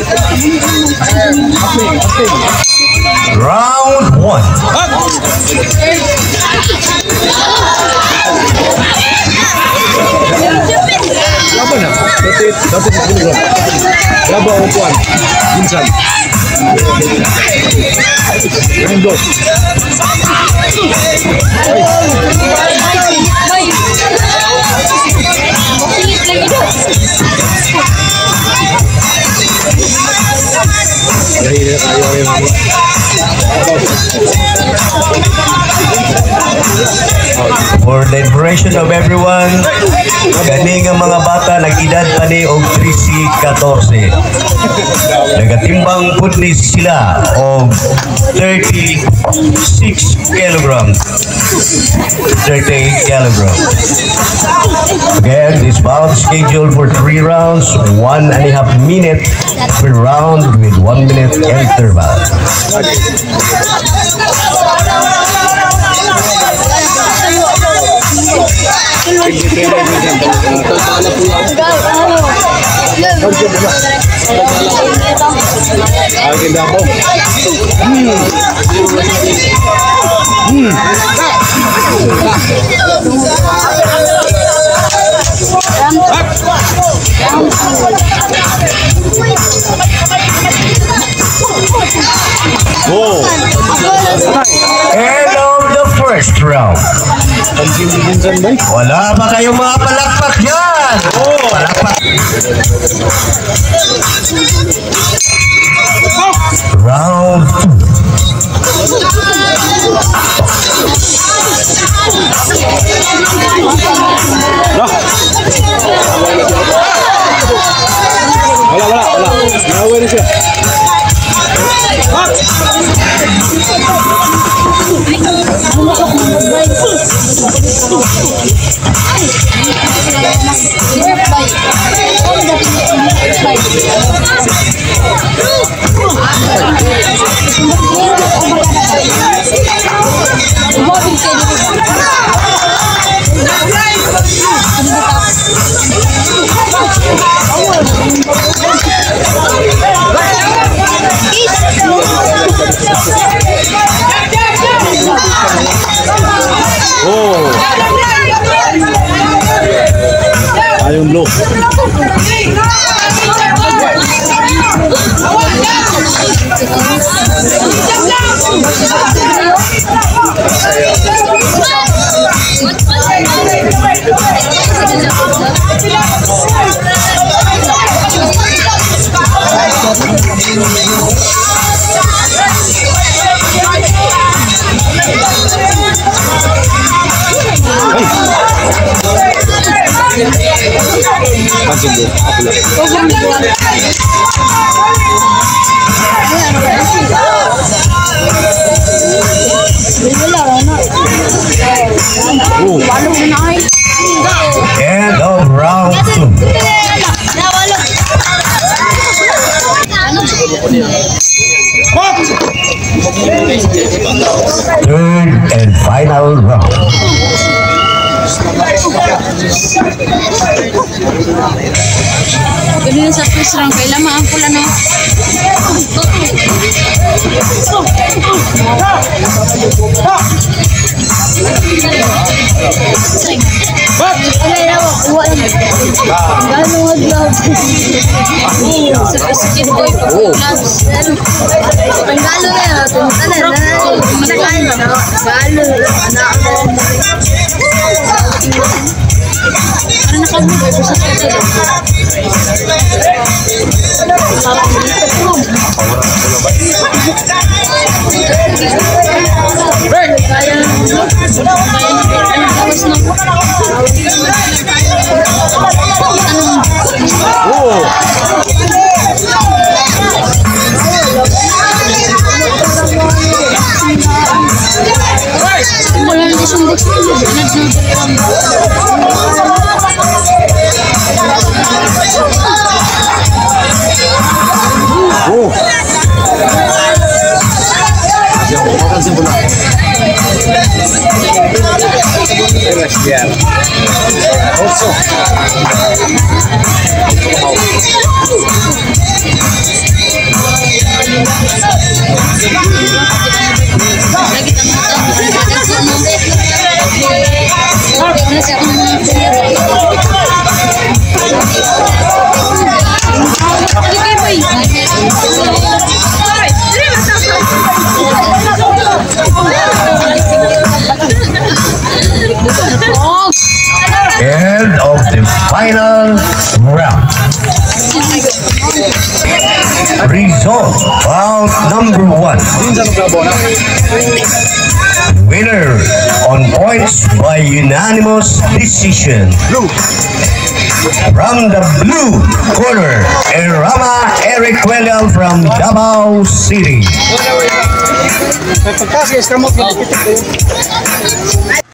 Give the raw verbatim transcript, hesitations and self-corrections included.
Round one. Apa na? Dapat dapat dulu. Laba upuan. Insan. Endo. For the information of everyone, kani nga mga bata nag-edad pa ni og thirteen fourteen. Nagatimbang pud ni sila og thirty-six kilograms. thirty-eight kilograms. Again, this bout is scheduled for three rounds, one and a half minute per round with one minute interval. Akin dapo. Hmm. Hmm. Oh. End of the first round. Wala ba kayong mga palakpak dyan? Oh, palakpak. Round two. Wala, wala, wala. Nawawin siya. Oh. Ayun blow. Pansin dulu, aku lihat. Oh. End of round two. Third and final round. Ganun sa first round, kailangan pula na. Oh. final round. Result, round number one. Winner on points by unanimous decision. From the blue corner, Erana Erick from Davao City.